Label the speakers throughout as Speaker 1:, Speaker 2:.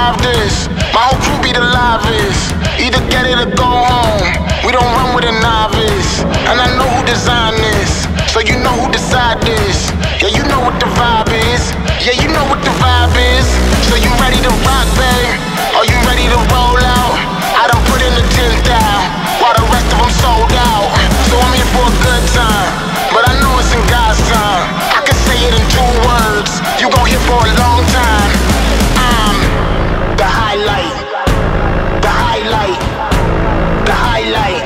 Speaker 1: survive this. My whole crew be the livest. Either get it or go home. We don't run with a novice. And I know who designed this, so you know who decide this. Yeah, you know what the vibe is. Yeah, you know what the vibe is. So you ready to rock, babe? Are you ready to roll out? I done put in the 10,000, while the rest of them sold out. So I'm here for a good time, but I know it's in God's time. I can say it in 2 words, you gon' hear for a long time. I'm the highlight, the highlight, the highlight,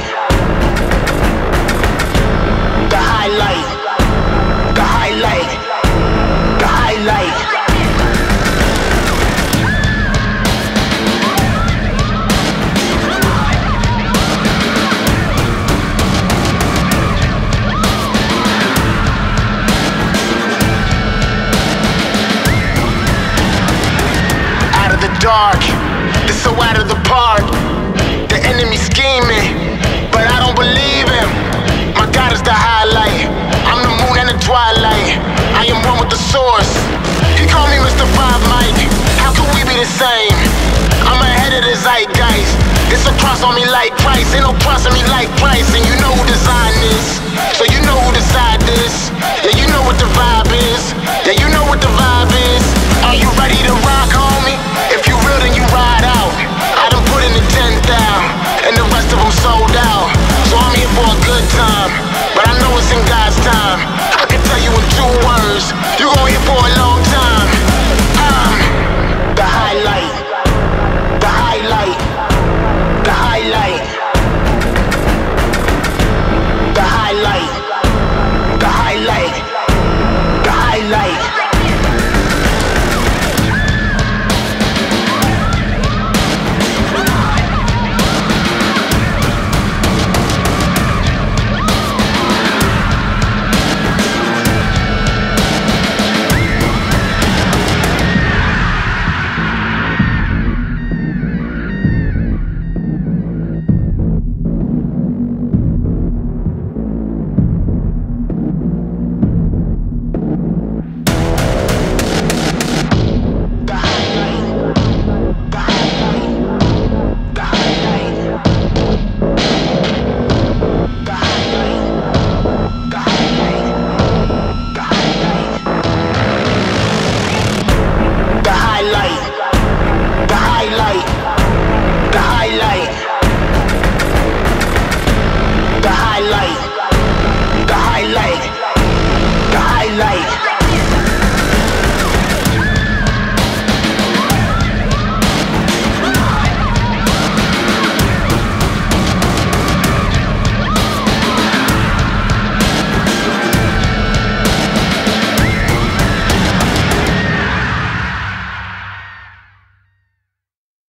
Speaker 1: the highlight, the highlight, the highlight. Dark, this so out of the park. The enemy scheming, but I don't believe him. My God is the highlight. I'm the moon and the twilight. I am one with the source. He called me Mr. Five Mike. How could we be the same? I'm ahead of the zeitgeist. It's a cross on me like Christ. Ain't no cross on me like Christ. And you know who designed this, so you know who decide this. Yeah, you know what the vibe is. Yeah, you know what the vibe is. Are you ready to rock?